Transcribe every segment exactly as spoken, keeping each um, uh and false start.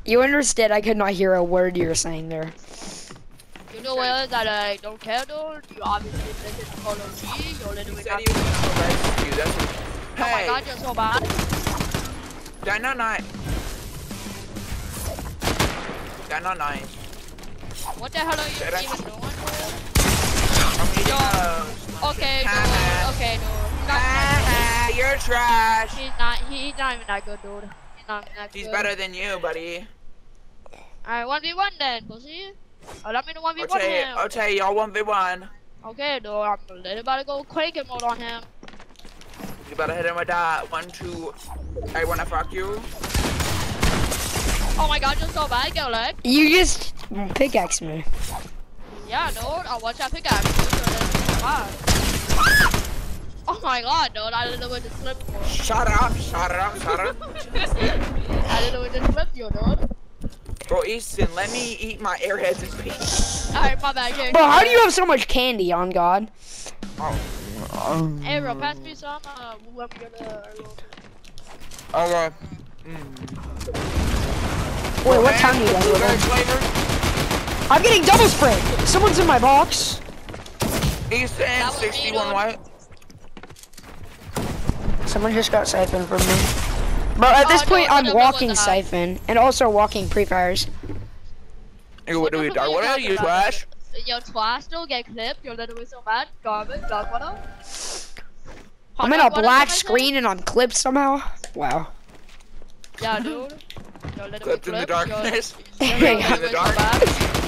You understood? I could not hear a word you were saying there. You know what? That I don't care, dude. You obviously didn't follow me. You're literally not. He was gonna arrest you. That's what. Oh my Hey, god, you're so bad. Dino Nine. Dino Nine. What the hell are you Did I- even doing, dude? I'm eating Yo. a- Okay, dude. Haha. Okay, dude. He's not, Ah, you're trash. he's not. He's not even that good, dude. He's not even that He's good. better than you, buddy. Alright, one v one then, pussy. Oh, let me know one v I'll one tell you, him. I'll tell you, y'all one v one. Okay, dude. I'm literally about to go quaking mode on him. You better hit him with that. One, two. I wanna fuck you. Oh my god, you're so bad, go leg. You just pickaxe me. Yeah, dude. I'll watch that pickaxe. Dude. Oh my god, dude. I didn't know where to flip you. Shut up, shut up, shut up. I didn't know where to flip you, dude. Bro, Easton, let me eat my airheads in peace. Alright, my bad. Here, Bro, how do you have so much candy on God? Oh. Hey, bro, pass me some. Uh, when we gonna. Okay. Mm. Wait, what time do you guys Blueberry live flavor? in? I'm getting double spray. Someone's in my box. Easton, was me, sixty-one dude. white. Someone just got siphoned from me. Bro, at this Oh, point, no, I'm no, no, walking no, no. siphon and also walking pre-fires. Hey, what do we do? What are you, trash? Your twash still get clipped. You're literally so bad. Garbage. Dog water. I'm in a black screen and I'm clipped somehow. Wow. Yeah, dude. You're literally Clipped in the darkness. You're, you're In literally the so dark. bad.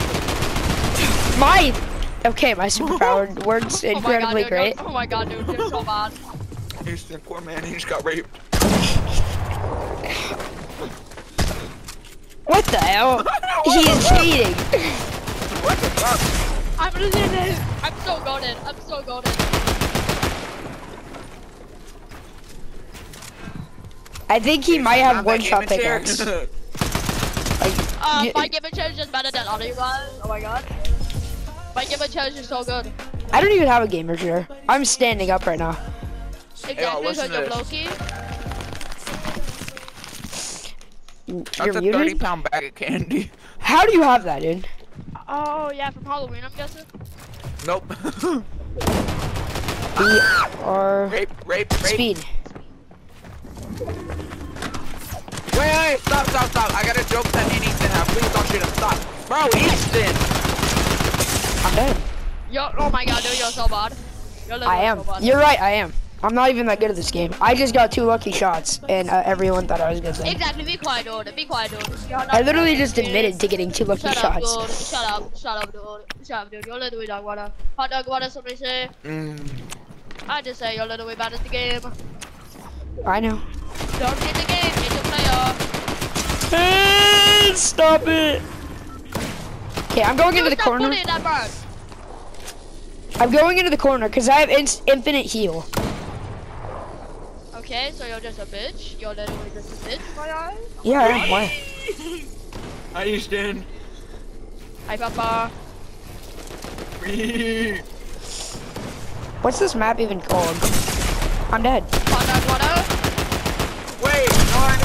My, okay, my superpower works Oh my god, incredibly dude, great. you're- Oh my god, dude. You're so bad. Easton, poor man, he just got raped. What the hell? He is cheating. What the fuck? I'm literally. I'm so goaded. I'm so goaded. I think he might have one shot Game and pickaxe. chair. Like, Uh, y- my game and challenge is better than all of you guys. Oh my god. My game and challenge is so good. I don't even have a gamer chair. I'm standing up right now. Exactly, listen because to you're this. Loki. You're That's a muted? thirty pound bag of candy. How do you have that, dude? Oh yeah, from Halloween, I'm guessing. Nope. B R rape, rape, rape. speed. Wait, wait, stop, stop, stop. I got a joke that me and Easton have. Please don't shoot him. Stop. Bro, Easton. I'm dead. Yo, oh my god, dude, you're so bad. You're literally I am. so bad. You're right, I am. I'm not even that good at this game. I just got two lucky shots, and uh, everyone thought I was good. Exactly, be quiet, dude. Be quiet, dude. You're not I literally just dude. admitted to getting two lucky Shut up, shots. dude. Shut up. Shut up, dude. Shut up, dude. You're literally dog water. Hot dog water, somebody say. Mm. I just say you're literally bad at the game. I know. Don't get the game, get your player. Hey, stop it. Okay, I'm going into the Stop corner. bullying that bird. I'm going into the corner because I have in infinite heal. Okay, so you're just a bitch. You're literally just a bitch, my eye. Yeah, I am. Why? Hi, Easton. Hi, Papa. What's this map even called? I'm dead. Hot dog water. Wait, no, I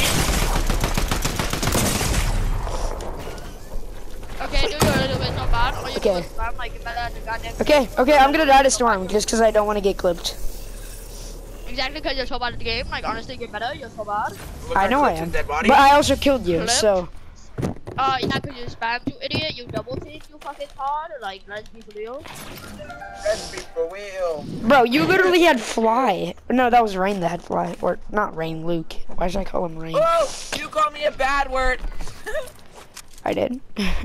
Okay, dude, you're a little bit so bad. Or you Okay. can spam like you better at the goddamn Okay, okay, I'm gonna die to Storm just because I don't want to get clipped. Exactly, because you're so bad at the game. Like, honestly, get better. You're so bad. I know I am. But I also killed you, so. Uh, you're not because you spam, you idiot. You double think, you fucking hard. Like, let's be for real. Let's be for real. Bro, you literally had Fly. No, that was Rain that had Fly. Or, not Rain, Luke. Why should I call him Rain? Oh, you called me a bad word. I did.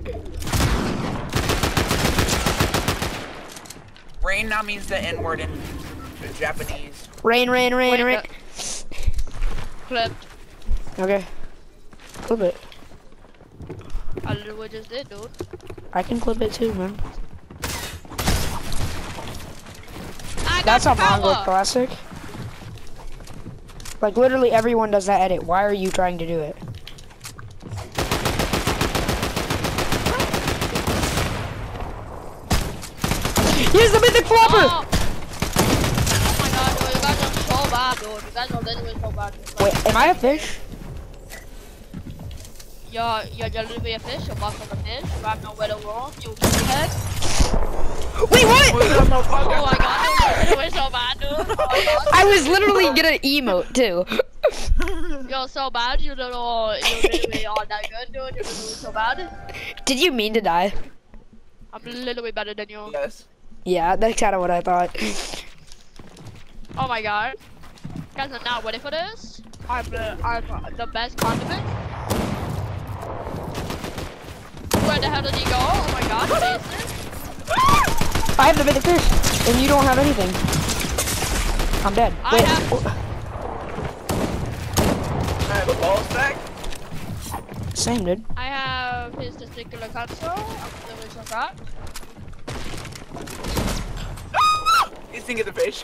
Rain now means the N word in the Japanese. Rain, rain, rain, Wait, rain. Clipped. Okay. Clip it. I literally just did, dude. I can clip it too, man. I got That's a power. Mongo classic. Like, literally everyone does that edit. Why are you trying to do it? Here's the mythic flopper! Oh. Oh my god, dude, you guys are so bad, dude. You guys are literally so bad. Like, Wait, am I a fish? You're, you're, you're literally a fish, you're walking on a fish, you have nowhere to roam, you keep your head. Wait, what? Oh my god, it was so bad, dude. Oh my god. I was literally gonna emote too. You're so bad, you little, you literally are that good, dude. You're literally so bad. Did you mean to die? I'm literally better than you. Yes. Yeah, that's kind of what I thought. Oh my god. You guys are not ready for this. I'm the, I'm the best condiment. Where the hell did he go? Oh my god, Jason. I have the big fish, and you don't have anything. I'm dead. I Wait. have- I have a ball stack. Same, dude. I have his testicular cancer. I'm literally so fat. You think of the fish.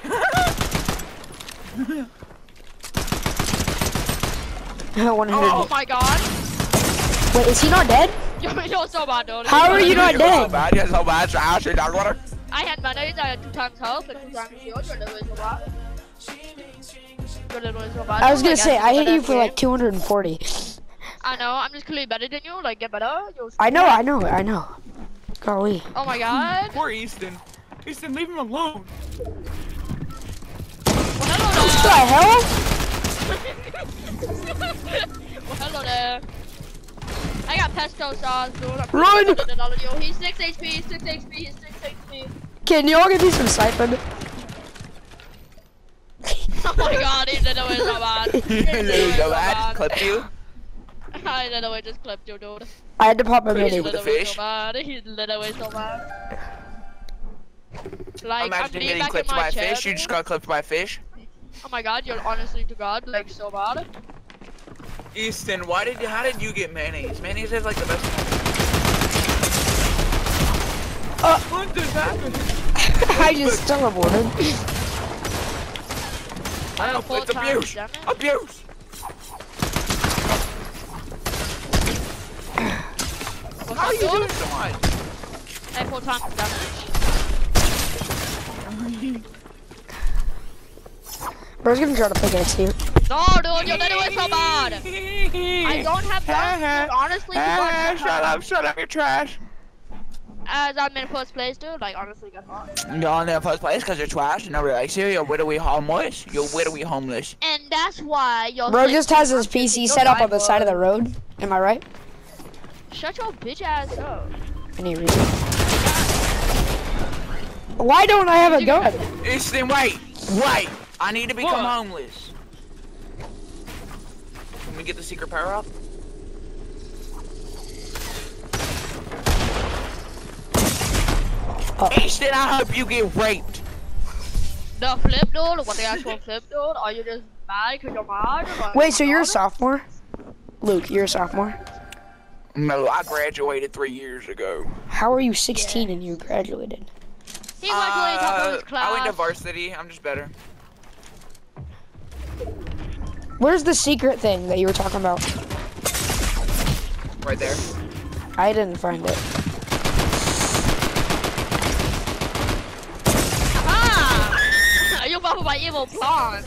one hundred. Oh my god. Wait, is he not dead? You're, you're so bad, dude. How are you not You're so dead? bad. You're so bad. Trash. You're dog water. I had mayonnaise, I had two times health and two times shield. You're literally so bad. You're literally so bad. I was Oh gonna my say, God, I you're hit you better for than like me. two hundred forty. I know, I'm just clearly better than you. Like, get better. You're I know, I know, I know. Golly. Oh my god. Poor Easton. Easton, leave him alone. Well, hello What there. the hell? Well, hello there. I got pesto sauce, dude. I'm Run! better than all of you. He's six H P, he's six H P, he's six H P. Can y'all give me some siphon? Oh my god, he literally so bad. He literally So bad. Clip you. I literally just clipped you, dude. I had to pop a Crazy mini. with the Literally fish. so bad. He's literally so bad. Like, Imagine I'm getting back in clipped my by a chair, fish. You dude. just got clipped by a fish. Oh my god, you're honestly to god, like so bad. Easton, why did you? How did you get mayonnaise? Mayonnaise is like the best. Uh, What just happened? I just teleported. I know, have four it's times abuse. damage. Abuse. What's How up, are you dude? doing so much? I have four times damage. Bro's gonna try to pickaxe you. No, dude, you're literally so bad. I don't have guns, dude, honestly, you Ah, don't shut up, shut up, you're trash. As I'm in first place, dude, like honestly, get off. You're in the first place because you're trash and nobody likes you. You're widowy homeless. You're widowy homeless. And that's why you're. Bro just has his P C set up on the side of the road. Am I right? Shut your bitch ass up. Any reason? Why don't I have a gun? Easton, wait, wait. I need to become What? homeless. Can we get the secret power up? Oh. Easton, I hope you get raped. The flip, dude. What the actual flip, dude? Are you just mad because you're mad? Or Wait, so you're a mad? sophomore? Luke, you're a sophomore? No, I graduated three years ago. How are you sixteen and you graduated? He went to the top of his Uh, class. I went to varsity. I'm just better. Where's the secret thing that you were talking about? Right there. I didn't find it. Ah! You bought my evil plan.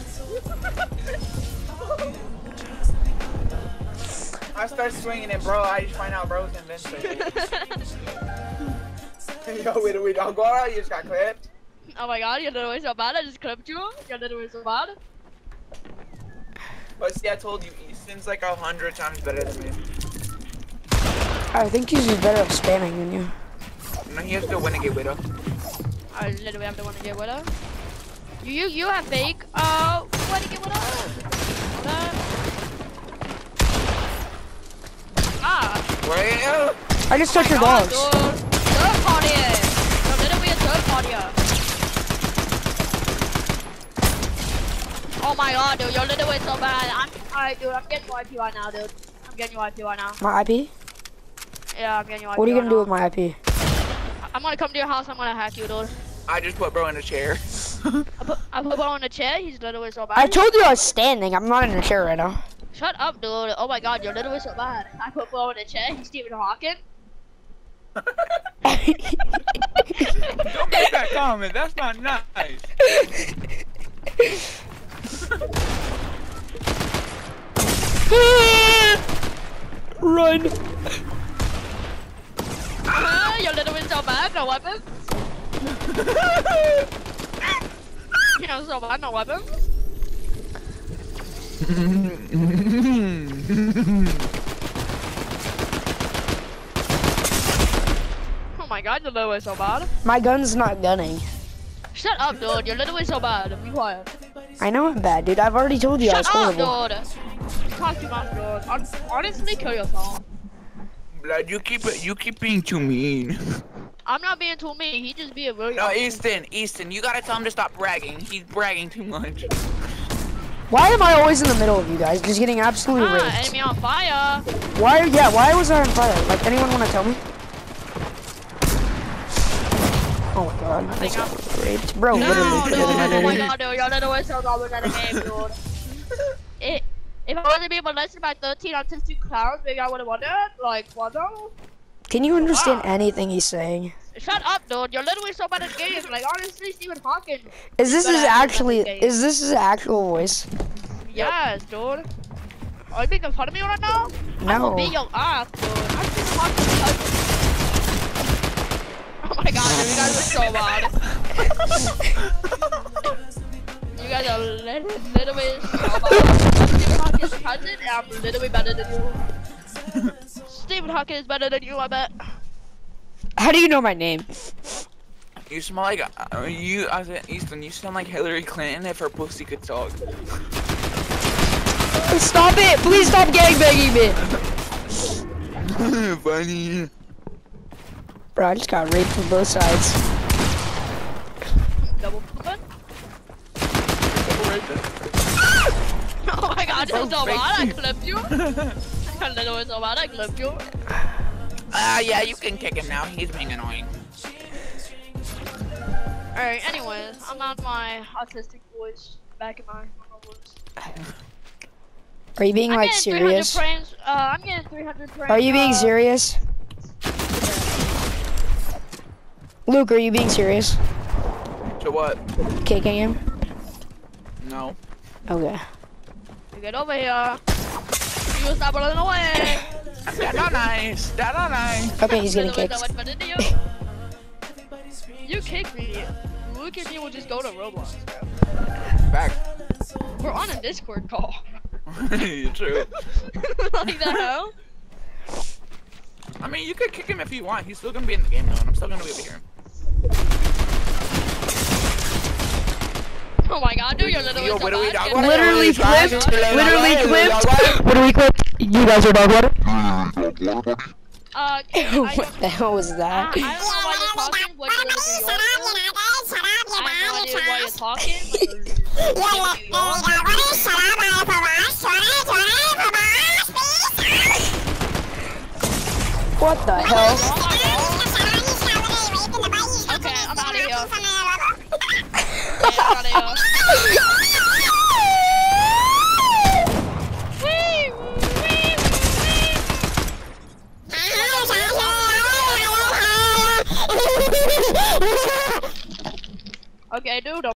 I start swinging it, bro. I just find out bro's invincible. Yo, wait, wait, don't go out. You just got clipped. Oh my god, you're literally so bad. I just clipped you. You're literally so bad. But see, I told you, Easton's like a hundred times better than me. I think he's better at spamming than you. No, he has to win a get widow. I literally have to want to get with her. You you you have fake. Uh, want to get with her? Hold up. Ah. Well, I just took your God, dogs. dude. Third party. You're literally a third party. Oh my god, dude, you're literally so bad. I'm alright, dude. I'm getting you I P right now, dude. I'm getting you I P right now. My I P? Yeah, I'm getting you I P. What are you right gonna do now. with my I P? I'm gonna come to your house. I'm gonna hack you, dude. I just put bro in a chair. I put I put him on a chair. He's literally so bad. I told you I was standing. I'm not in a chair right now. Shut up, dude. Oh my god, you're literally so bad. I put Bo in a chair. He's Stephen Hawking. Don't make that comment. That's not nice. run. Uh, your little is so bad, no weapons. You're so bad, no weapons. Oh my god, your little is so bad. My gun's not gunning. Shut up, dude. Your little is so bad. Be quiet. I know I'm bad, dude. I've already told you I was Shut up, horrible. dude. Talk too much, dude. Hon- Honestly, kill yourself. Blood, you keep it. You keep being too mean. I'm not being too mean. He just being really. No, Easton, Easton, you gotta tell him to stop bragging. He's bragging too much. Why am I always in the middle of you guys? Just getting absolutely Ah, raped. enemy on fire. Why? Yeah, why was I on fire? Like, anyone want to tell me? Oh my god, I just got raped. Bro, No, literally. dude. Oh my god, dude. Your little is so bad with that game, dude. It, if I wasn't being molested by thirteen autistic clowns, maybe I would have wondered. Like, what though? Can you understand Wow. anything he's saying? Shut up, dude. You're literally so bad at games. Like, honestly, Stephen Hawking. Is this But his I haven't actually, done the game. is this his actual voice? Yes, dude. Are you making fun of me right now? I'm No. gonna beat your ass, dude. I'm Stephen Hawking's cousin. Oh my god, dude. You guys are so bad. You guys are literally, literally so bad. I'm Stephen Hawking's cousin, and I'm literally better than you. Stephen Hawking is better than you, I bet. How do you know my name? You smell like uh, you. I said, Easton, you sound like Hillary Clinton if her pussy could talk. Stop it! Please stop gangbanging me! Funny. Bro, I just got raped from both sides. Double flip. Oh my god, this is so bad. I clipped you. I literally so bad. I clipped you. Ah, uh, yeah, you can kick him now. He's being annoying. Alright, anyways, I'm on my autistic voice. Back in my normal voice. Are you being I'm like getting three hundred serious? frames. Uh, I'm getting three hundred frames. Are you being uh, serious? Luke, are you being serious? To what? Kicking him? No. Okay. You get over here. You stop running away. That's not nice. That's not nice. Okay, he's getting Literally kicked. so much better than you. You kick me. Luke and me will just go to Roblox, bro. Back. We're on a Discord call. True. Like the hell? I mean, you could kick him if you want. He's still gonna be in the game though, and I'm still gonna be over here. Oh my god, dude, you're literally Yo, so what are we bad. doing? Literally clipped. Literally clipped. What do we clip? You guys are dog water? Uh, Kate, I What don't, the hell was I, I that? don't know why you're talking. What you're literally yours. I have no idea why you're talking. What the hell? Okay, I'm out of here. Yeah, I'm out of here. Wee, wee, wee. Okay, dude.